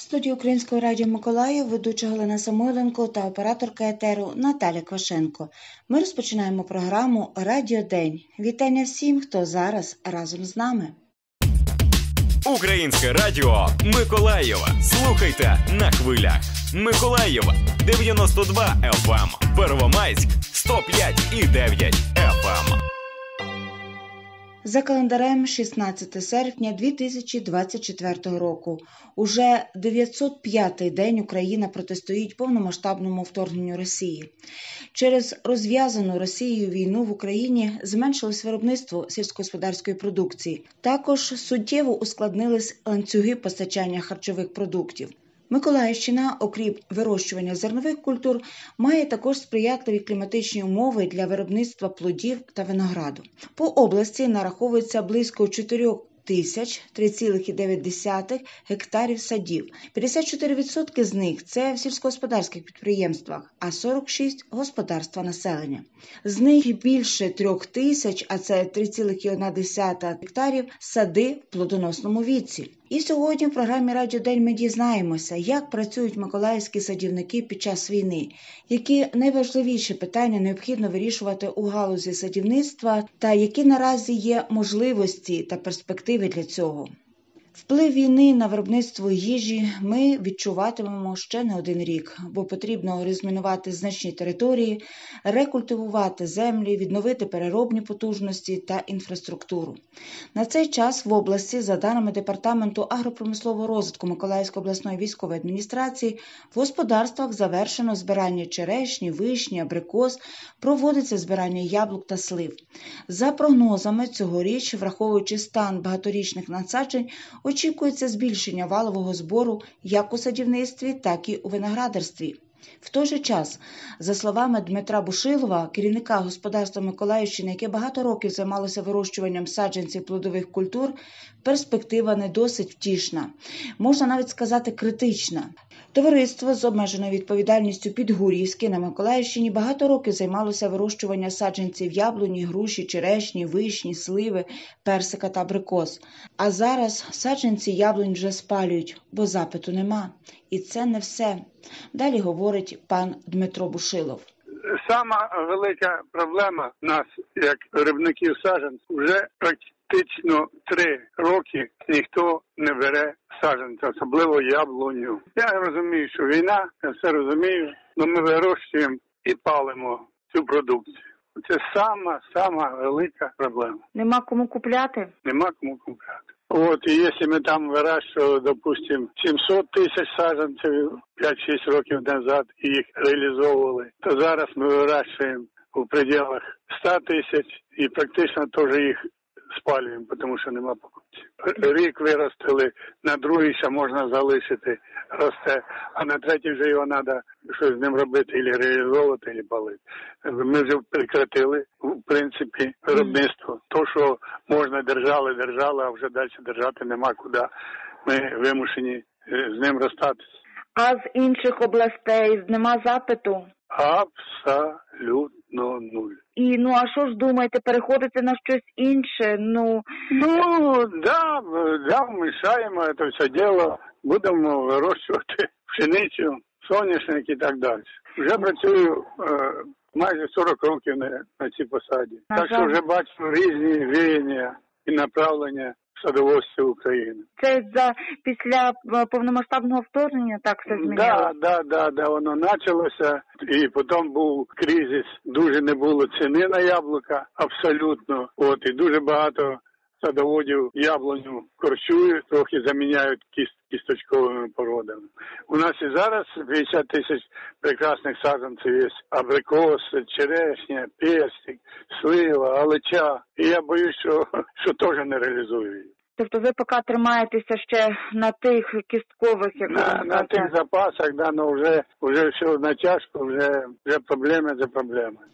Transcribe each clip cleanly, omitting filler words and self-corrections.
В студії Українського радіо Миколаїв ведуча Галина Самойленко та операторка етеру Наталя Квашенко. Ми розпочинаємо програму «Радіодень». Вітання всім, хто зараз разом з нами. Українське радіо Миколаєва. Слухайте на хвилях. Миколаєва 92 FM, Первомайськ 105,9 FM. За календарем 16 серпня 2024 року. Уже 905-й день Україна протистоїть повномасштабному вторгненню Росії. Через розв'язану Росією війну в Україні зменшилось виробництво сільськогосподарської продукції. Також суттєво ускладнились ланцюги постачання харчових продуктів. Миколаївщина, окрім вирощування зернових культур, має також сприятливі кліматичні умови для виробництва плодів та винограду. По області нараховується близько 4 тисяч 3,9 гектарів садів. 54% з них – це в сільськогосподарських підприємствах, а 46% – господарства населення. З них більше 3 тисяч, а це 3,1 гектарів – сади в плодоносному віці. І сьогодні в програмі «Радіодень» ми дізнаємося, як працюють миколаївські садівники під час війни, які найважливіші питання необхідно вирішувати у галузі садівництва та які наразі є можливості та перспективи для цього. Вплив війни на виробництво їжі ми відчуватимемо ще не один рік, бо потрібно розмінувати значні території, рекультивувати землі, відновити переробні потужності та інфраструктуру. На цей час в області, за даними Департаменту агропромислового розвитку Миколаївської обласної військової адміністрації, в господарствах завершено збирання черешні, вишні, абрикос, проводиться збирання яблук та слив. За прогнозами, цьогоріч, враховуючи стан багаторічних насаджень, очікується збільшення валового збору як у садівництві, так і у виноградарстві. В той же час, за словами Дмитра Бушилова, керівника господарства Миколаївщини, яке багато років займалося вирощуванням саджанців плодових культур, перспектива не досить втішна. Можна навіть сказати критична. Товариство з обмеженою відповідальністю Підгур'ївське на Миколаївщині багато років займалося вирощуванням саджанців яблуні, груші, черешні, вишні, сливи, персика та абрикос. А зараз саджанці яблунь вже спалюють, бо запиту нема. І це не все. Далі говорить пан Дмитро Бушилов. Сама велика проблема нас, як виробників саджанців, вже практично 3 роки ніхто не бере саджанців, особливо яблуню. Я розумію, що війна, я все розумію, але ми вирощуємо і палимо цю продукцію. Це сама велика проблема. Нема кому купляти? Нема кому купляти. І якщо ми там вирощували, допустимо, 700 тисяч саджанців 5-6 років назад і їх реалізовували, то зараз ми вирощуємо у пределах 100 тисяч і практично теж їх спалюємо, тому що нема покупців. Рік виростили, на другий ще можна залишити, росте, а на третій вже його треба щось з ним робити, або реалізовувати, або палити. Ми вже прекратили, в принципі, виробництво. То, що можна держали, а вже далі держати нема куди. Ми вимушені з ним розстатися. А з інших областей нема запиту? Абсолютно нуль. А що ж думаєте, переходите на щось інше? Да, вмішаємо це все діло, будемо вирощувати пшеницю, соняшник і так далі. Вже працюю майже 40 років на цій посаді. Так що вже бачу різні віяння і направлення садоводства України. Це після повномасштабного вторгнення так все змінилося? Да, воно почалося, і потім був кризис, дуже не було ціни на яблука, абсолютно. І дуже багато садоводів яблуню корчують, трохи заміняють кісточковими породами. У нас і зараз 50 тисяч прекрасних саджанців є. Абрикос, черешня, персик, слива, алеча. І я боюсь, що теж не реалізують. Тобто ви поки тримаєтеся ще на тих кісткових, на тих запасах, але вже все натяжко, вже проблеми за проблеми.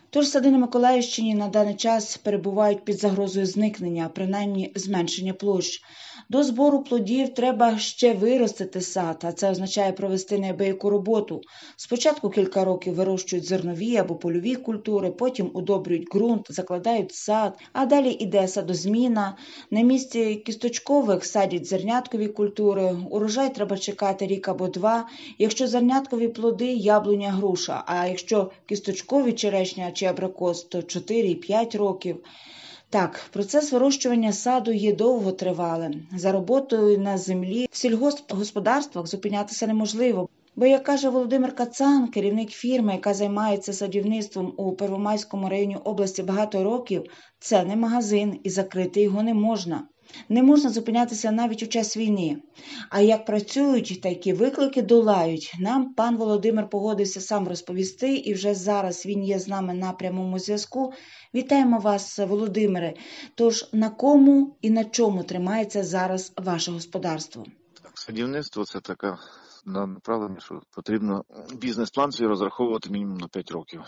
Тож сади на Миколаївщині на даний час перебувають під загрозою зникнення, а принаймні зменшення площ. До збору плодів треба ще виростити сад, а це означає провести неабияку роботу. Спочатку кілька років вирощують зернові або польові культури, потім удобрюють ґрунт, закладають сад, а далі іде садозміна. На місці кісточкових садять зерняткові культури, урожай треба чекати рік або два. Якщо зерняткові плоди – яблуня, груша, а якщо кісточкові черешня чи абрикос, то 4-5 років. Так, процес вирощування саду є довготривалим. За роботою на землі в сільгоспгосподарствах зупинятися неможливо. Бо, як каже Володимир Кацан, керівник фірми, яка займається садівництвом у Первомайському районі області багато років, це не магазин і закрити його не можна. Не можна зупинятися навіть у час війни. А як працюють та які виклики долають, нам пан Володимир погодився сам розповісти, і вже зараз він є з нами на прямому зв'язку. Вітаємо вас, Володимире. Тож, на кому і на чому тримається зараз ваше господарство? Садівництво – це таке направлення, що потрібно бізнес-план свій розраховувати мінімум на 5 років.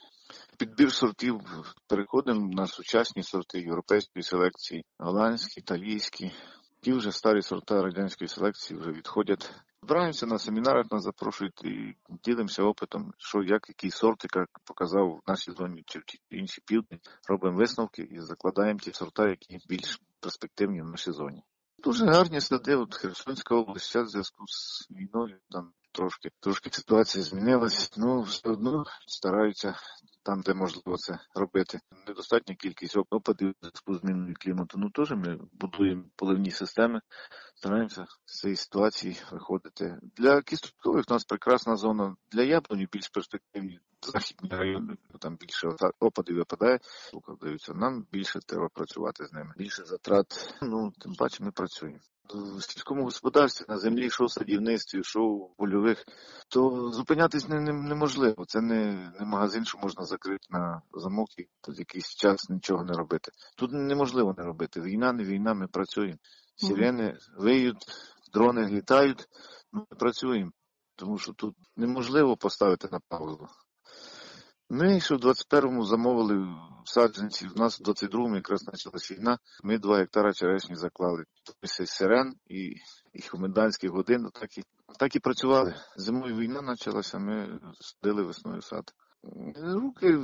Підбір сортів переходимо на сучасні сорти європейської селекції, голландські, італійські. Ті вже старі сорта радянської селекції вже відходять. Збираємося на семінарах, нас запрошують і ділимося опитом, що який сорт, як показав в нашій зоні чи в іншій півдні. Робимо висновки і закладаємо ті сорта, які більш перспективні в нашій зоні. Дуже гарні сади, от Херсонська область, зараз в зв'язку з війною, там трошки ситуація змінилась, все одно стараються там, де можливо це робити. Недостатня кількість опадів в зв'язку з зміною клімату. Теж ми будуємо поливні системи, стараємося з цієї ситуації виходити. Для кісточкових у нас прекрасна зона, для яблуні більш перспективні західні райони, там більше опадів випадає, укладаються. Нам більше треба працювати з ними, більше затрат, тим паче ми працюємо. В сільському господарстві, на землі, що в садівництві, що в польових, то зупинятись неможливо. Це не магазин, що можна закрити на замок і тут якийсь час нічого не робити. Тут неможливо не робити. Війна, не війна, ми працюємо. Сирени виють, дрони літають, ми працюємо. Тому що тут неможливо поставити на паузу. Ми ще в 21-му замовили саджанці, у нас в 22-му якраз почалась війна, ми 2 гектара черешні заклали. Тобто сирен і комендантських годин, так і працювали. Зимою війна почалася, ми садили весною сад. Руки,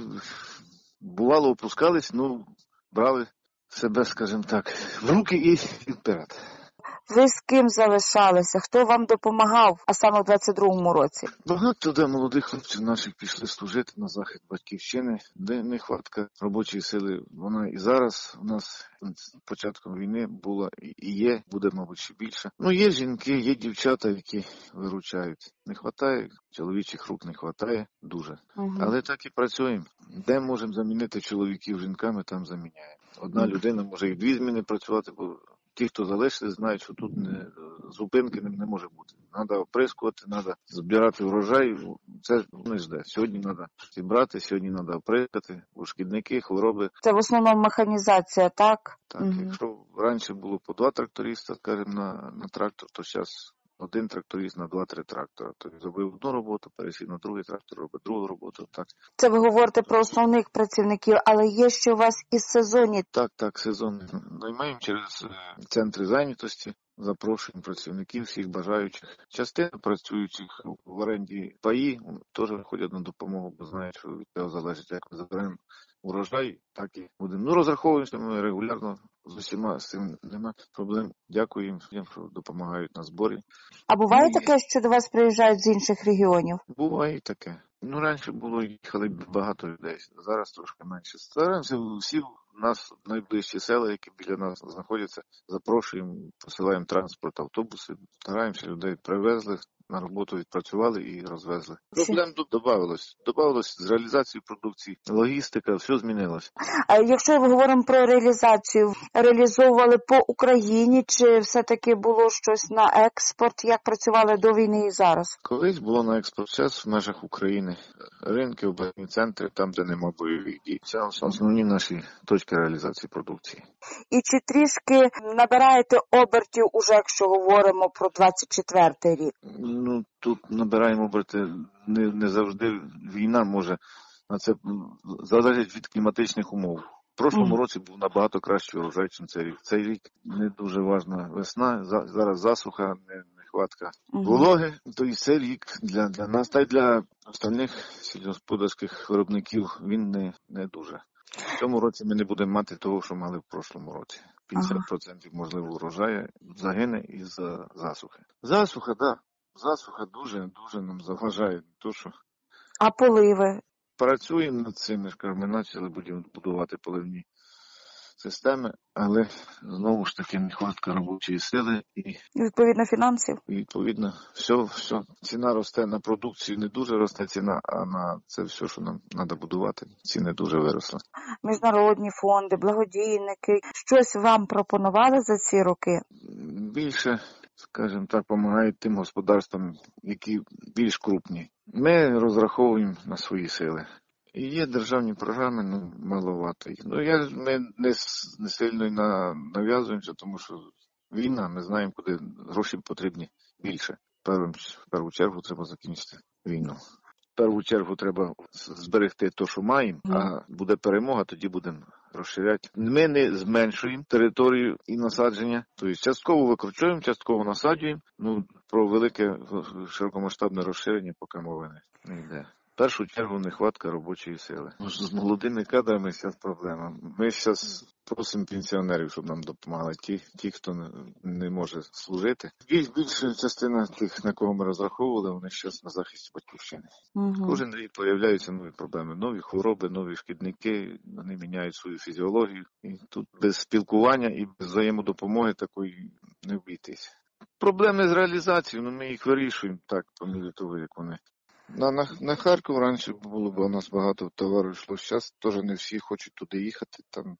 бувало, опускались, брали себе, скажімо так, в руки і вперед. Ви з ким залишалися? Хто вам допомагав, а саме в 22-му році? Багато молодих хлопців наших пішли служити на захист батьківщини, де нехватка робочої сили. Вона і зараз у нас з початком війни була і є, буде, мабуть, ще більше. Є жінки, є дівчата, які виручають. Не вистачає, чоловічих рук не вистачає дуже. Але так і працюємо. Де можемо замінити чоловіків жінками, там заміняємо. Одна людина може і 2 зміни працювати, бо ті, хто залишили, знають, що тут зупинки не може бути. Треба оприскувати, треба збирати врожай. Це не жде. Сьогодні треба зібрати, сьогодні треба оприскати, бо шкідники, хвороби. Це в основному механізація, так? Так, якщо раніше було по 2 тракториста, скажімо, на трактор, то зараз 1 тракторист на 2-3 трактора. Тобто зробив одну роботу, пересів на другий трактор, робить другу роботу. Так. Це ви говорите про основних працівників, але є ще у вас і сезонні? Так, сезонні. Наймаємо через центри зайнятості, запрошуємо працівників, всіх бажаючих. Частина працюючих в оренді паї теж ходять на допомогу, бо знають, що від цього залежить, як ми заберемо урожай, так і будемо. Розраховуємося ми регулярно з усіма, з цим немає проблем. Дякую їм, що допомагають на зборі. А буває таке, що до вас приїжджають з інших регіонів? Буває таке. Раніше їхали багато людей, зараз трошки менше. Стараємося всі у нас найближчі села, які біля нас знаходяться, запрошуємо, посилаємо транспорт, автобуси, стараємося, людей привезли, на роботу відпрацювали і розвезли. Проблем тут додавалось з реалізацією продукції, логістика, все змінилось. А якщо ми говоримо про реалізацію, реалізовували по Україні, чи все-таки було щось на експорт, як працювали до війни і зараз? Колись було на експорт, зараз в межах України. Ринки, обласні центри, там, де нема бойових дій. Це основні наші точки реалізації продукції. І чи трішки набираєте обертів, уже якщо говоримо про 24-й рік? Тут набираємо оберти не завжди. Війна може А це залежить від кліматичних умов. В прошлому році був набагато кращий урожай, ніж цей рік. Цей рік не дуже важна весна, зараз засуха, нехватка вологи. То і цей рік для нас та й для остальних сільськогосподарських виробників він не дуже. В цьому році ми не будемо мати того, що мали в прошлому році. 50% можливо урожаю загине із-за засухи. Засуха, так. Засуха дуже нам заважає. А поливи? Працюємо над цим, ми почали будувати поливні системи, але знову ж таки нехватка робочої сили і відповідно фінансів. Відповідно, все. Ціна росте на продукцію, не дуже росте ціна, а на це все, що нам треба будувати, ціни дуже виросли. Міжнародні фонди, благодійники, щось вам пропонували за ці роки? Більше, скажімо так, допомагають тим господарствам, які більш крупні. Ми розраховуємо на свої сили. І є державні програми, маловато їх. Ми не сильно нав'язуємося, тому що війна, ми знаємо, куди гроші потрібні більше. В першу чергу треба закінчити війну. В першу чергу треба зберегти те, що маємо, а буде перемога, тоді будемо розширяти. Ми не зменшуємо територію і насадження, тобто частково викручуємо, частково насаджуємо. Про велике широкомасштабне розширення поки мови не йде. В першу чергу нехватка робочої сили. З молодими кадрами зараз проблема. Ми зараз просимо пенсіонерів, щоб нам допомагали. Ті, хто не може служити. Більша частина тих, на кого ми розраховували, вони зараз на захисті батьківщини. Кожен рік з'являються нові проблеми, нові хвороби, нові шкідники. Вони міняють свою фізіологію. І тут без спілкування і без взаємодопомоги такої не обійтись. Проблеми з реалізацією, ми їх вирішуємо так, по мірі того, як вони. На Харків раніше було б у нас багато товару йшло, зараз теж не всі хочуть туди їхати.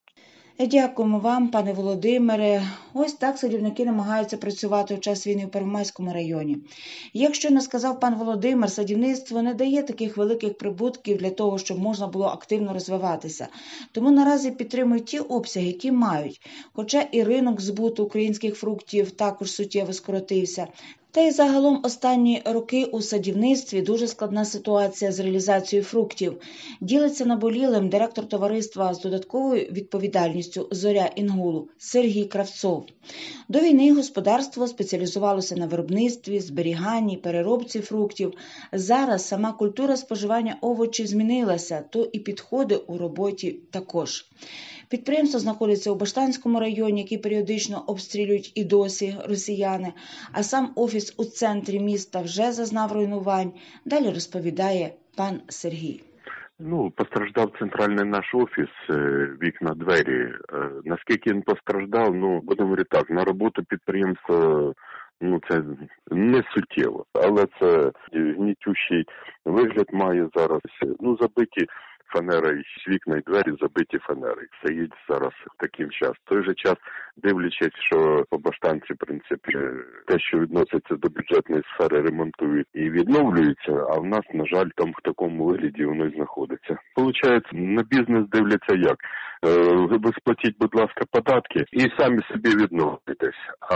Дякуємо вам, пане Володимире. Ось так садівники намагаються працювати у час війни в Первомайському районі. Як щойно сказав пан Володимир, садівництво не дає таких великих прибутків для того, щоб можна було активно розвиватися. Тому наразі підтримують ті обсяги, які мають. Хоча і ринок збуту українських фруктів також суттєво скоротився. Та й загалом останні роки у садівництві дуже складна ситуація з реалізацією фруктів. Ділиться наболілим директор товариства з додатковою відповідальністю «Зоря Інгулу» Сергій Кравцов. До війни господарство спеціалізувалося на виробництві, зберіганні, переробці фруктів. Зараз сама культура споживання овочів змінилася, то і підходи у роботі також. Підприємство знаходиться у Баштанському районі, який періодично обстрілюють і досі росіяни, а сам офіс у центрі міста вже зазнав руйнувань. Далі розповідає пан Сергій. Постраждав центральний наш офіс, вікна, двері. Наскільки він постраждав, будемо говорити так, на роботу підприємства це не суттєво, але це гнітючий вигляд має зараз. Забиті фанерою, вікна і двері забиті фанери. Це є зараз таким час. В той же час, дивлячись, що по Баштанці, в принципі, те, що відноситься до бюджетної сфери, ремонтують і відновлюються, а в нас, на жаль, там в такому вигляді воно і знаходиться. Получається, на бізнес дивляться як? Ви сплатіть, будь ласка, податки і самі собі відновитесь. А,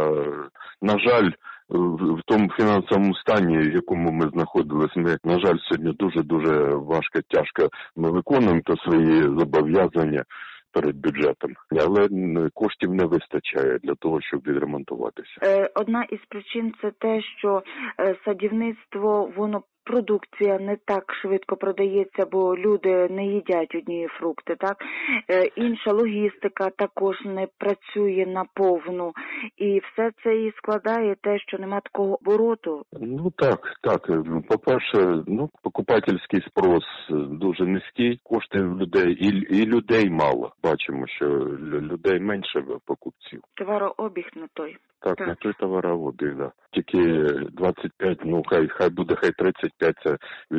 на жаль, в тому фінансовому стані, в якому ми знаходились, ми, на жаль, сьогодні дуже-дуже важко, тяжко ми виконуємо свої зобов'язання перед бюджетом, але коштів не вистачає для того, щоб відремонтуватися. Одна із причин – це те, що садівництво, продукція не так швидко продається, бо люди не їдять одні фрукти, так? Інша логістика також не працює наповну. І все це і складає те, що нема такого обороту. Так. По-перше, покупательський спрос дуже низький, кошти в людей, і людей мало. Бачимо, що людей менше покупців. Товарообіг не той. Так, на той товарообіг, да. Тільки 25, хай буде 35%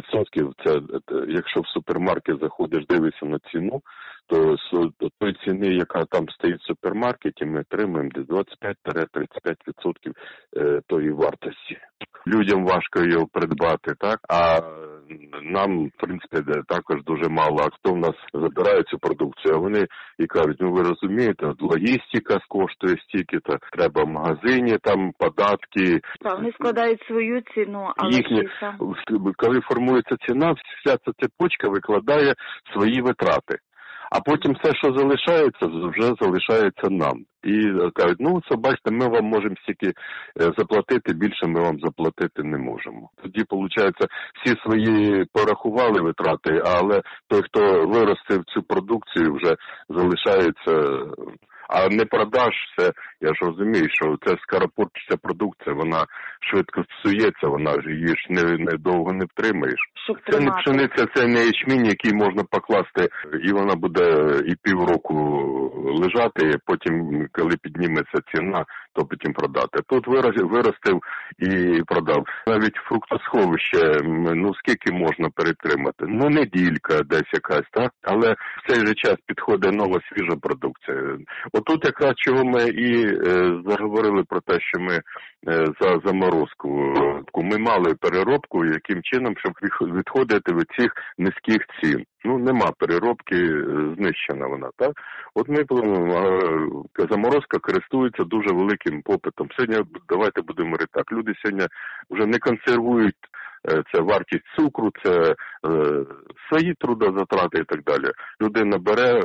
це якщо в супермаркет заходиш, дивишся на ціну, то до тої ціни, яка там стоїть в супермаркеті, ми отримуємо десь 25-35% тої вартості. людям важко його придбати, так? А нам, в принципі, також дуже мало. А хто в нас забирає цю продукцію? А вони і кажуть, ну ви розумієте, логістика коштує стільки-то, треба в магазині, там податки. Так, вони складають свою ціну, але їхні, коли формується ціна, вся ця цепочка викладає свої витрати. А потім все, що залишається, вже залишається нам. І кажуть, ну, це, бачите, ми вам можемо стільки заплатити, більше ми вам заплатити не можемо. Тоді, виходить, всі свої порахували витрати, але той, хто виростив цю продукцію, вже залишається, а не продаж все. Я ж розумію, що це скоропортиться продукція, вона швидко псується, вона ж її ж не довго не втримаєш. Це не пшениця, це не ячмінь, який можна покласти, і вона буде і півроку лежати, і потім, коли підніметься ціна, то потім продати. Тут виростив і продав. Навіть фруктосховище, ну скільки можна перетримати? Ну неділька десь якась, так? Але в цей же час підходить нова свіжа продукція. Отут якраз чого ми і заговорили про те, що ми за заморозку. Ми мали переробку, яким чином, щоб відходити від цих низьких цін. Ну, нема переробки, знищена вона, так? От ми заморозка користується дуже великим попитом. Сьогодні, давайте будемо говорити так, люди сьогодні вже не консервують, це вартість цукру, це свої трудозатрати і так далі. Людина бере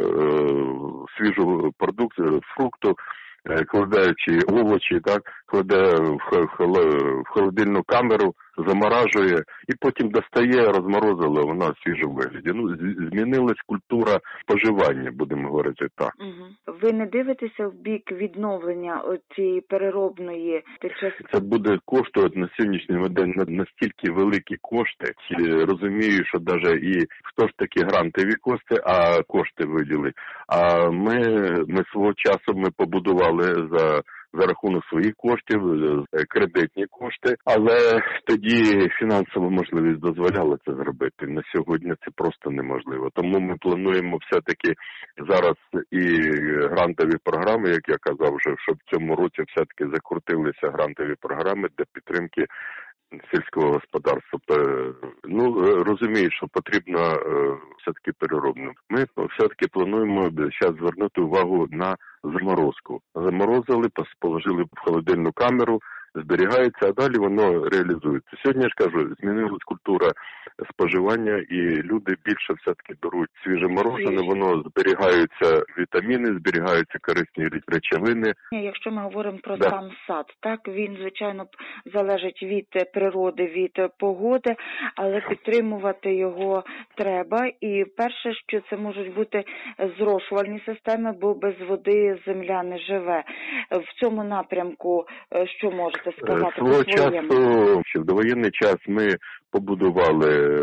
свіжу продукцію, фрукту, кладе чи овочі, так, кладе в холодильну камеру, заморажує і потім достає, розморозила, вона в свіжому вигляді. Ну, змінилась культура споживання, будемо говорити так. Ви не дивитеся в бік відновлення цієї переробної? Це буде коштувати на сьогоднішній день настільки великі кошти. Розумію, що навіть і хто ж такі грантові кошти, а кошти виділить. А ми свого часу ми побудували за рахунок своїх коштів, кредитні кошти, але тоді фінансова можливість дозволяла це зробити. На сьогодні це просто неможливо. Тому ми плануємо все-таки зараз і грантові програми, як я казав вже, щоб в цьому році все-таки закрутилися грантові програми для підтримки сільського господарства. Ну, розумію, що потрібно все-таки переробно. Ми все-таки плануємо зараз звернути увагу на заморозку. Заморозили, положили в холодильну камеру, зберігається, а далі воно реалізується. Сьогодні, я ж кажу, змінилась культура споживання, і люди більше все-таки беруть свіже морожене, воно зберігаються вітаміни, зберігаються корисні речовини. Якщо ми говоримо про сам сад, так, він, звичайно, залежить від природи, від погоди, але підтримувати його треба. І перше, що це можуть бути зрошувальні системи, бо без води земля не живе. В цьому напрямку що можете сказати по своєму? Свого часу, ще в довоєнний час, ми побудували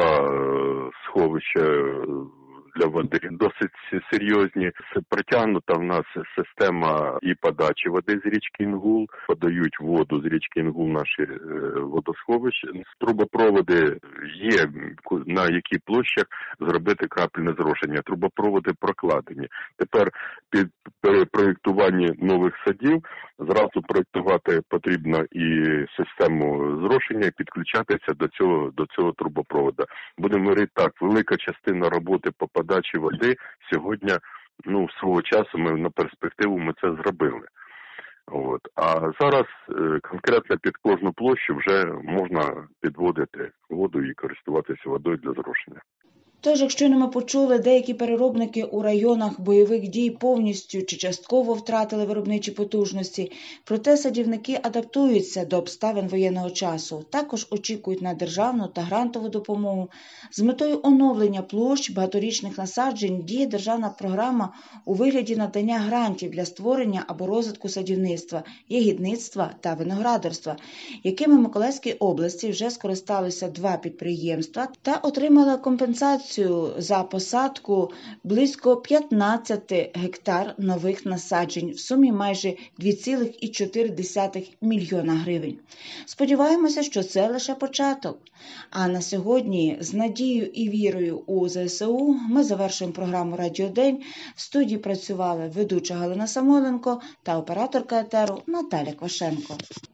2 сховища для води, досить серйозні. Протягнута в нас система і подачі води з річки Інгул, подають воду з річки Інгул наші водосховища. Трубопроводи є, на якій площах зробити крапельне зрошення. Трубопроводи прокладені. Тепер під проєктування нових садів зразу проєктувати потрібно і систему зрошення, і підключатися до цього трубопроводу. Будемо говорити так, велика частина роботи по подачі води сьогодні, ну, свого часу на перспективу ми це зробили. От. А зараз конкретно під кожну площу вже можна підводити воду і користуватися водою для зрошення. Тож, якщо ми почули, деякі переробники у районах бойових дій повністю чи частково втратили виробничі потужності, проте садівники адаптуються до обставин воєнного часу. Також очікують на державну та грантову допомогу. З метою оновлення площ багаторічних насаджень діє державна програма у вигляді надання грантів для створення або розвитку садівництва, ягідництва та виноградарства, якими в Миколаївській області вже скористалися 2 підприємства та отримали компенсацію за посадку близько 15 гектар нових насаджень в сумі майже 2,4 мільйона гривень. Сподіваємося, що це лише початок. А на сьогодні з надією і вірою у ЗСУ ми завершуємо програму «Радіодень». В студії працювали ведуча Галина Самойленко та операторка етеру Наталя Квашенко.